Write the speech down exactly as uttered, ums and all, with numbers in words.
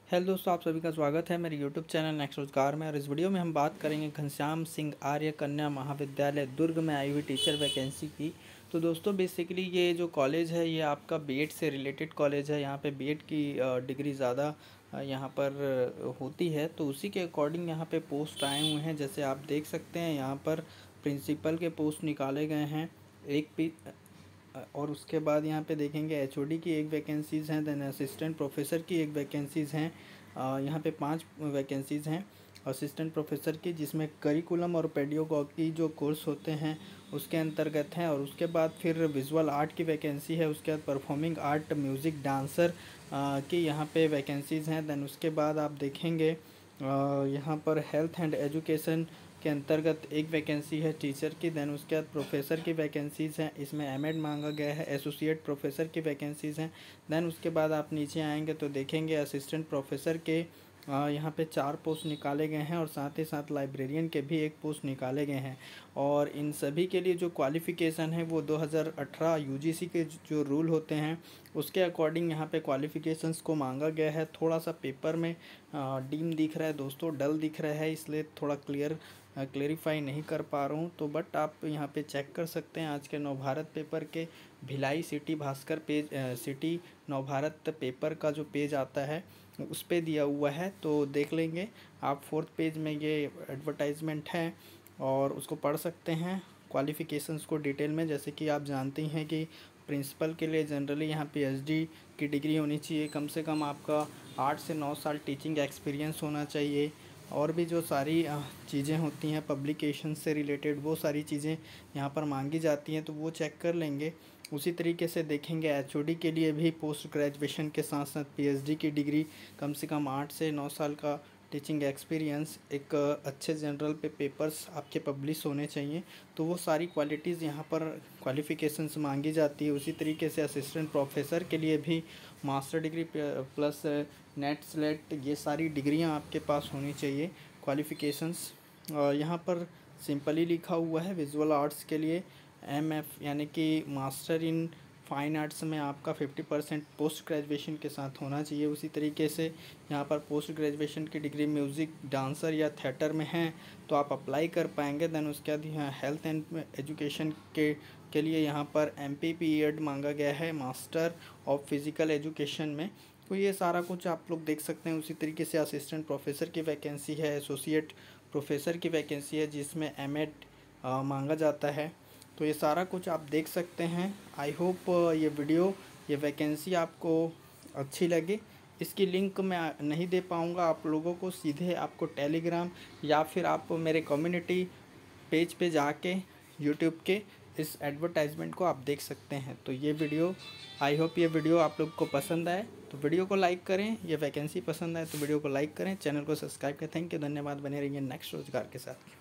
Hello दोस्तों, आप सभी का स्वागत है मेरे यूट्यूब चैनल नेक्स्ट रोजगार में। और इस वीडियो में हम बात करेंगे घनश्याम सिंह आर्य कन्या महाविद्यालय दुर्ग में आई हुई टीचर वैकेंसी की। तो दोस्तों बेसिकली ये जो कॉलेज है ये आपका बीएड से रिलेटेड कॉलेज है। यहाँ पे बीएड की डिग्री ज़्यादा यहाँ पर होती है, तो उसी के अकॉर्डिंग यहाँ पे पोस्ट आए हुए हैं। जैसे आप देख सकते हैं यहाँ पर प्रिंसिपल के पोस्ट निकाले गए हैं एक पी और उसके बाद यहाँ पे देखेंगे एचओडी की एक वैकेंसीज़ हैं, देन असिस्टेंट प्रोफेसर की एक वैकेंसीज़ हैं। यहाँ पे पांच वैकेंसीज़ हैं असिस्टेंट प्रोफेसर की, जिसमें करिकुलम और पेडियोलॉजी जो कोर्स होते हैं उसके अंतर्गत हैं। और उसके बाद फिर विजुअल आर्ट की वैकेंसी है, उसके बाद परफॉर्मिंग आर्ट म्यूज़िक डांसर की यहाँ पे वैकेंसीज़ हैं। देन उसके बाद आप देखेंगे यहाँ पर हेल्थ एंड एजुकेशन के अंतर्गत एक वैकेंसी है टीचर की। देन उसके बाद प्रोफेसर की वैकेंसीज़ हैं, इसमें एमएड मांगा गया है। एसोसिएट प्रोफेसर की वैकेंसीज़ हैं। देन उसके बाद आप नीचे आएंगे तो देखेंगे असिस्टेंट प्रोफेसर के यहाँ पे चार पोस्ट निकाले गए हैं और साथ ही साथ लाइब्रेरियन के भी एक पोस्ट निकाले गए हैं। और इन सभी के लिए जो क्वालिफ़िकेशन है वो दो हज़ार अठारह यूजीसी के जो रूल होते हैं उसके अकॉर्डिंग यहाँ पे क्वालिफ़िकेशंस को मांगा गया है। थोड़ा सा पेपर में डीम दिख रहा है दोस्तों, डल दिख रहा है, इसलिए थोड़ा क्लियर क्लेरिफाई नहीं कर पा रहा हूँ। तो बट आप यहाँ पे चेक कर सकते हैं आज के नवभारत पेपर के Bhilai city Bhaskar page city Navbharat paper का जो पेज आता है उस पे दिया हुआ है, तो देख लेंगे आप। फोर्थ पेज में ये एडवर्टाइजमेंट है और उसको पढ़ सकते हैं क्वालिफ़िकेशंस को डिटेल में। जैसे कि आप जानते हैं कि प्रिंसिपल के लिए जनरली यहाँ पीएचडी की डिग्री होनी चाहिए, कम से कम आपका आठ से नौ साल टीचिंग एक्सपीरियंस होना चाहिए। और भी जो सारी चीज़ें होती हैं पब्लिकेशन से रिलेटेड वो सारी चीज़ें यहाँ पर मांगी जाती हैं, तो वो चेक कर लेंगे। उसी तरीके से देखेंगे एचओडी के लिए भी पोस्ट ग्रेजुएशन के साथ साथ पीएचडी की डिग्री, कम से कम आठ से नौ साल का टीचिंग एक्सपीरियंस, एक अच्छे जनरल पे पेपर्स आपके पब्लिश होने चाहिए। तो वो सारी क्वालिटीज़ यहाँ पर क्वालिफ़िकेशंस मांगी जाती है। उसी तरीके से असिस्टेंट प्रोफेसर के लिए भी master degree plus NET SLET ये सारी डिग्रियाँ आपके पास होनी चाहिए क्वालिफ़िकेशंस। यहाँ पर सिंपली लिखा हुआ है विजुअल आर्ट्स के लिए एम एफ यानी कि मास्टर इन फाइन आर्ट्स में आपका फिफ्टी परसेंट पोस्ट ग्रेजुएशन के साथ होना चाहिए। उसी तरीके से यहाँ पर पोस्ट ग्रेजुएशन की डिग्री म्यूज़िक डांसर या थिएटर में है तो आप अप्लाई कर पाएंगे। देन उसके बाद यहाँ हेल्थ एंड एजुकेशन के के लिए यहाँ पर एम पी पी एड मांगा गया है मास्टर ऑफ फिज़िकल एजुकेशन में। तो ये सारा कुछ आप लोग देख सकते हैं। उसी तरीके से असिस्टेंट प्रोफेसर की वैकेंसी है, एसोसिएट प्रोफेसर की वैकेंसी है जिसमें एम एड मांगा जाता है। तो ये सारा कुछ आप देख सकते हैं। आई होप ये वीडियो ये वैकेंसी आपको अच्छी लगे। इसकी लिंक मैं नहीं दे पाऊँगा आप लोगों को, सीधे आपको टेलीग्राम या फिर आप मेरे कम्युनिटी पेज पे जाके यूट्यूब के इस एडवर्टाइजमेंट को आप देख सकते हैं। तो ये वीडियो आई होप ये वीडियो आप लोग को पसंद आए तो वीडियो को लाइक करें। ये वैकेंसी पसंद आए तो वीडियो को लाइक करें, चैनल को सब्सक्राइब करें। थैंक यू, धन्यवाद। बने रहिए नेक्स्ट रोजगार के साथ।